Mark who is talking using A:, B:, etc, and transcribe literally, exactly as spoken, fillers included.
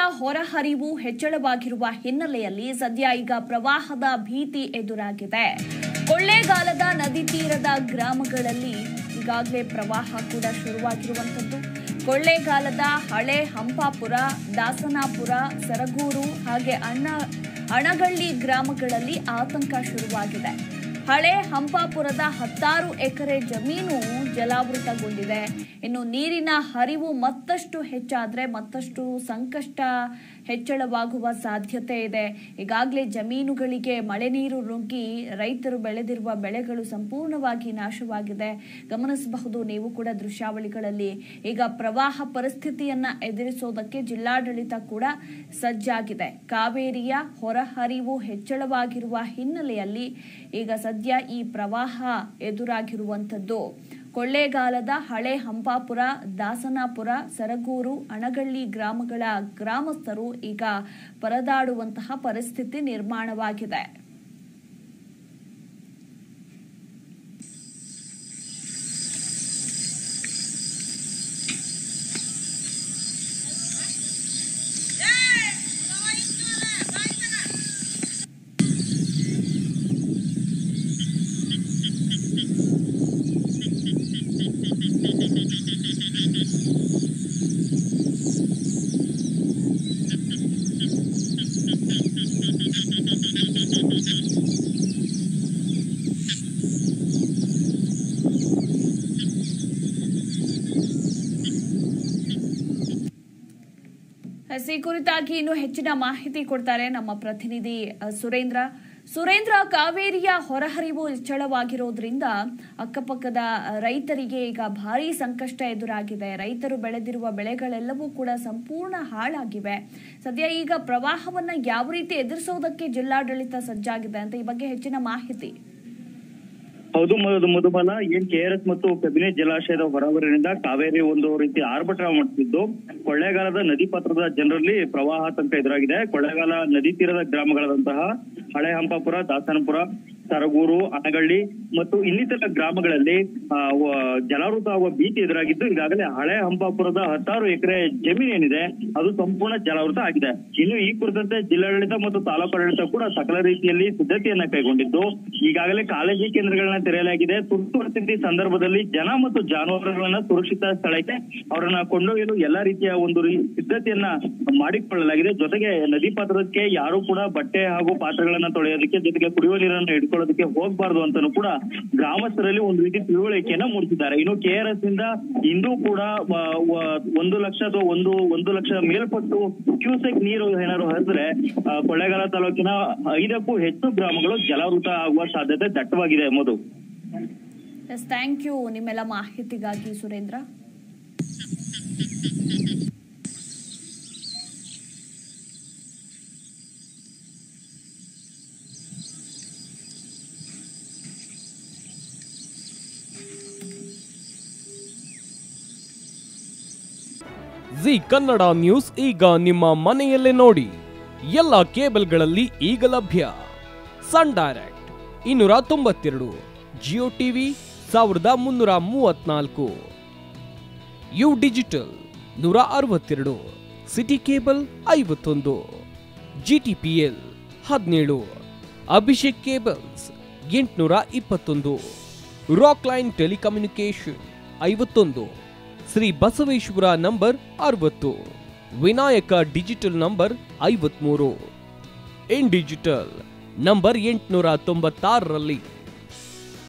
A: ಹೊರಹರಿವು ಹೆಚ್ಚಳವಾಗಿರುವ ಹಿನ್ನೆಲೆಯಲ್ಲಿ ಸದ್ಯ ಈಗ ಪ್ರವಾಹದ ಭೀತಿ ಎದುರಾಗಿದೆ. ಕೊಳ್ಳೇಗಾಲದ ನದಿ ತೀರದ ಗ್ರಾಮಗಳಲ್ಲಿ ಈಗಾಗಲೇ ಪ್ರವಾಹ ಕೂಡ ಶುರುವಾಗಿರುವಂಥದ್ದು. ಕೊಳ್ಳೇಗಾಲದ ಹಳೆ ಹಂಪಾಪುರ, ದಾಸನಾಪುರ, ಸರಗೂರು ಹಾಗೆ ಅಣ್ಣ ಅಣಗಳ್ಳಿ ಗ್ರಾಮಗಳಲ್ಲಿ ಆತಂಕ ಶುರುವಾಗಿದೆ. ಹಳೆ ಹಂಪಾಪುರದ ಹತ್ತಾರು ಎಕರೆ ಜಮೀನು ಜಲಾವೃತಗೊಂಡಿದೆ. ಇನ್ನು ನೀರಿನ ಹರಿವು ಮತ್ತಷ್ಟು ಹೆಚ್ಚಾದ್ರೆ ಮತ್ತಷ್ಟು ಸಂಕಷ್ಟ ಹೆಚ್ಚಳವಾಗುವ ಸಾಧ್ಯತೆ ಇದೆ. ಈಗಾಗಲೇ ಜಮೀನುಗಳಿಗೆ ಮಳೆ ನೀರು ನುಗ್ಗಿ ರೈತರು ಬೆಳೆದಿರುವ ಬೆಳೆಗಳು ಸಂಪೂರ್ಣವಾಗಿ ನಾಶವಾಗಿದೆ. ಗಮನಿಸಬಹುದು ನೀವು ಕೂಡ ದೃಶ್ಯಾವಳಿಗಳಲ್ಲಿ. ಈಗ ಪ್ರವಾಹ ಪರಿಸ್ಥಿತಿಯನ್ನ ಎದುರಿಸೋದಕ್ಕೆ ಜಿಲ್ಲಾಡಳಿತ ಕೂಡ ಸಜ್ಜಾಗಿದೆ. ಕಾವೇರಿಯ ಹೊರಹರಿವು ಹೆಚ್ಚಳವಾಗಿರುವ ಹಿನ್ನೆಲೆಯಲ್ಲಿ ಈಗ ಸದ್ಯ ಈ ಪ್ರವಾಹ ಎದುರಾಗಿರುವಂಥದ್ದು. ಕೊಳ್ಳೇಗಾಲದ ಹಳೆ ಹಂಪಾಪುರ, ದಾಸನಾಪುರ, ಸರಗೂರು, ಅಣಗಳ್ಳಿ ಗ್ರಾಮಗಳ ಗ್ರಾಮಸ್ಥರು ಈಗ ಪರದಾಡುವಂತಹ ಪರಿಸ್ಥಿತಿ ನಿರ್ಮಾಣವಾಗಿದೆ. ಈ ಕುರಿತಾಗಿ ಇನ್ನು ಹೆಚ್ಚಿನ ಮಾಹಿತಿ ಕೊಡ್ತಾರೆ ನಮ್ಮ ಪ್ರತಿನಿಧಿ ಸುರೇಂದ್ರ. ಸುರೇಂದ್ರ, ಕಾವೇರಿಯ ಹೊರಹರಿವು ಹೆಚ್ಚಳವಾಗಿರೋದ್ರಿಂದ ಅಕ್ಕಪಕ್ಕದ ರೈತರಿಗೆ ಈಗ ಭಾರಿ ಸಂಕಷ್ಟ ಎದುರಾಗಿದೆ. ರೈತರು ಬೆಳೆದಿರುವ ಬೆಳೆಗಳೆಲ್ಲವೂ ಕೂಡ ಸಂಪೂರ್ಣ ಹಾಳಾಗಿವೆ. ಸದ್ಯ ಈಗ ಪ್ರವಾಹವನ್ನ ಯಾವ ರೀತಿ ಎದುರಿಸೋದಕ್ಕೆ ಜಿಲ್ಲಾಡಳಿತ ಸಜ್ಜಾಗಿದೆ ಅಂತ ಈ ಬಗ್ಗೆ ಹೆಚ್ಚಿನ ಮಾಹಿತಿ.
B: ಹೌದು ಮಧುಬಾಲ, ಏನ್ ಕೆಆರ್ಎಸ್ ಮತ್ತು ಕಬಿನಿ ಜಲಾಶಯದ ಹೊರಹರಿವಿನಿಂದ ಕಾವೇರಿ ಒಂದು ರೀತಿ ಆರ್ಭಟ ಮಾಡುತ್ತಿದ್ದು ಕೊಳ್ಳೇಗಾಲದ ನದಿ ಪಾತ್ರದ ಜನರಲ್ಲಿ ಪ್ರವಾಹ ಆತಂಕ ಎದುರಾಗಿದೆ. ಕೊಳ್ಳೇಗಾಲ ನದಿ ತೀರದ ಗ್ರಾಮಗಳಾದಂತಹ ಹಳೆ ಹಂಪಾಪುರ, ದಾಸನಪುರ, ಸರಗೂರು, ಅಣಗಳ್ಳಿ ಮತ್ತು ಇನ್ನಿತರ ಗ್ರಾಮಗಳಲ್ಲಿ ಜಲಾವೃತ ಆಗುವ ಭೀತಿ ಎದುರಾಗಿದ್ದು ಈಗಾಗಲೇ ಹಳೆ ಹಂಪಾಪುರದ ಹತ್ತಾರು ಎಕರೆ ಜಮೀನು ಏನಿದೆ ಅದು ಸಂಪೂರ್ಣ ಜಲಾವೃತ ಆಗಿದೆ. ಇನ್ನು ಈ ಕುರಿತಂತೆ ಜಿಲ್ಲಾಡಳಿತ ಮತ್ತು ತಾಲೂಕು ಆಡಳಿತ ಕೂಡ ಸಕಲ ರೀತಿಯಲ್ಲಿ ಸಿದ್ಧತೆಯನ್ನ ಕೈಗೊಂಡಿದ್ದು ಈಗಾಗಲೇ ಕಾಲೇಜು ಕೇಂದ್ರಗಳನ್ನ ತೆರೆಯಲಾಗಿದೆ. ತುರ್ತು ಪರಿಸ್ಥಿತಿ ಸಂದರ್ಭದಲ್ಲಿ ಜನ ಮತ್ತು ಜಾನುವಾರುಗಳನ್ನ ಸುರಕ್ಷಿತ ಸ್ಥಳಕ್ಕೆ ಅವರನ್ನ ಕೊಂಡೊಯ್ಯಲು ಎಲ್ಲಾ ರೀತಿಯ ಒಂದು ಸಿದ್ಧತೆಯನ್ನ ಮಾಡಿಕೊಳ್ಳಲಾಗಿದೆ. ಜೊತೆಗೆ ನದಿ ಪಾತ್ರಕ್ಕೆ ಯಾರು ಕೂಡ ಬಟ್ಟೆ ಹಾಗೂ ಪಾತ್ರಗಳನ್ನ ತೊಳೆಯೋದಕ್ಕೆ ಜೊತೆಗೆ ಕುಡಿಯುವ ನೀರನ್ನು ಹಿಡ್ಕೊಳ್ಳೋದಕ್ಕೆ ಹೋಗಬಾರ್ದು ಅಂತಾನು ಕೂಡ ಗ್ರಾಮಸ್ಥರಲ್ಲಿ ಒಂದು ರೀತಿ ತಿಳುವಳಿಕೆಯನ್ನ ಮೂಡಿಸಿದ್ದಾರೆ. ಇನ್ನು ಕೆಆರ್ಎಸ್ ಇಂದ ಇಂದು ಕೂಡ ಒಂದು ಲಕ್ಷ ಅಥವಾ ಒಂದು ಒಂದು ಲಕ್ಷ ಮೇಲ್ಪಟ್ಟು ಕ್ಯೂಸೆಕ್ ನೀರು ಏನಾದ್ರು ಹರಿದ್ರೆ ಕೊಳ್ಳೇಗಾಲ ತಾಲೂಕಿನ ಐದಕ್ಕೂ ಹೆಚ್ಚು ಗ್ರಾಮಗಳು ಜಲಾವೃತ ಆಗುವ ಸಾಧ್ಯತೆ ದಟ್ಟವಾಗಿದೆ. ಮಧು,
A: ಥ್ಯಾಂಕ್ ಯು ನಿಮ್ಮೆಲ್ಲ ಮಾಹಿತಿಗಾಗಿ ಸುರೇಂದ್ರ.
C: ಜಿ ಕನ್ನಡ ನ್ಯೂಸ್ ಈಗ ನಿಮ್ಮ ಮನೆಯಲ್ಲೇ ನೋಡಿ. ಎಲ್ಲ ಕೇಬಲ್ಗಳಲ್ಲಿ ಈಗ ಲಭ್ಯ. ಸನ್ ಡೈರೆಕ್ಟ್ ಇನ್ನೂರ ತೊಂಬತ್ತೆರಡು, ಜಿಯೋ ಟಿವಿ ಸಾವಿರದ ಮುನ್ನೂರ ಮೂವತ್ನಾಲ್ಕು, ಯು ಡಿಜಿಟಲ್ ನೂರ ಅರವತ್ತೆರಡು, ಸಿಟಿ ಕೇಬಲ್ ಐವತ್ತೊಂದು, ಜಿಟಿಪಿಎಲ್ ಹದಿನೇಳು, ಅಭಿಷೇಕ್ ಕೇಬಲ್ಸ್ ಎಂಟುನೂರ ಇಪ್ಪತ್ತೊಂದು, ರಾಕ್ ಲೈನ್ ಟೆಲಿಕಮ್ಯುನಿಕೇಶನ್ ಐವತ್ತೊಂದು, ಶ್ರೀ ಬಸವೇಶ್ವರ ನಂಬರ್ ಅರವತ್ತು, ವಿನಾಯಕ ಡಿಜಿಟಲ್ ನಂಬರ್ ಐವತ್ಮೂರು, ಇನ್ ಡಿಜಿಟಲ್ ನಂಬರ್ ಎಂಟುನೂರ ತೊಂಬತ್ತಾರರಲ್ಲಿ